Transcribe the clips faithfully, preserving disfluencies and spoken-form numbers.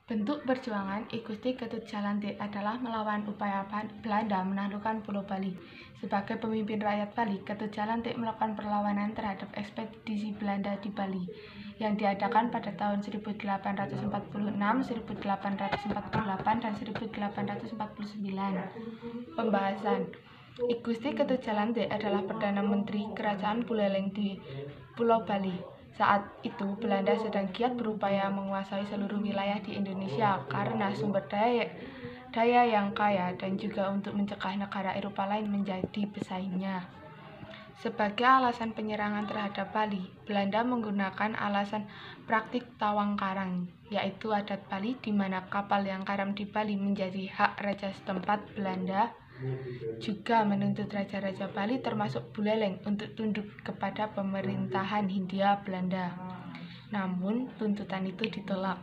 Bentuk perjuangan I Gusti Ketut Calantik adalah melawan upaya Belanda menaklukkan Pulau Bali. Sebagai pemimpin rakyat Bali, Ketut Calantik melakukan perlawanan terhadap ekspedisi Belanda di Bali yang diadakan pada tahun seribu delapan ratus empat puluh enam, seribu delapan ratus empat puluh delapan, dan seribu delapan ratus empat puluh sembilan. Pembahasan. I Gusti Ketut Calantik adalah Perdana Menteri Kerajaan Buleleng di Pulau Bali. Saat itu, Belanda sedang giat berupaya menguasai seluruh wilayah di Indonesia karena sumber daya, daya yang kaya dan juga untuk mencegah negara Eropa lain menjadi pesaingnya. Sebagai alasan penyerangan terhadap Bali, Belanda menggunakan alasan praktik tawang karang, yaitu adat Bali di mana kapal yang karam di Bali menjadi hak raja setempat. Belanda juga menuntut raja-raja Bali termasuk Buleleng untuk tunduk kepada pemerintahan Hindia Belanda. Namun, tuntutan itu ditolak.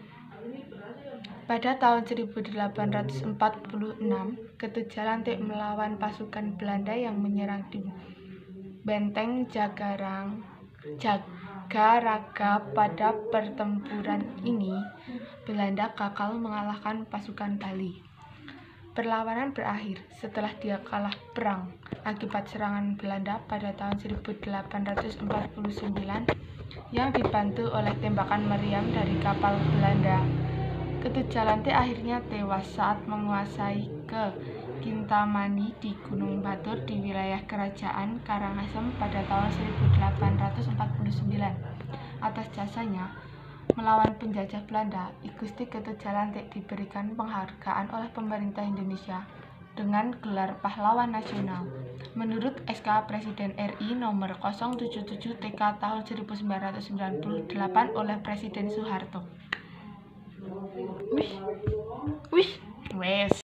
Pada tahun seribu delapan ratus empat puluh enam, Ketut Calantik melawan pasukan Belanda yang menyerang di Benteng Jagarang, Jagaraga. Pada pertempuran ini, Belanda gagal mengalahkan pasukan Bali. Perlawanan berakhir setelah dia kalah perang akibat serangan Belanda pada tahun seribu delapan ratus empat puluh sembilan yang dibantu oleh tembakan meriam dari kapal Belanda. Ketut Calantik akhirnya tewas saat menguasai ke Kintamani di Gunung Batur di wilayah Kerajaan Karangasem pada tahun seribu delapan ratus empat puluh sembilan. Atas jasanya melawan penjajah Belanda, I Gusti Ketut Calantik diberikan penghargaan oleh pemerintah Indonesia dengan gelar Pahlawan Nasional menurut S K Presiden R I nomor nol tujuh tujuh T K tahun seribu sembilan ratus sembilan puluh delapan oleh Presiden Soeharto. Wih, wih, wes.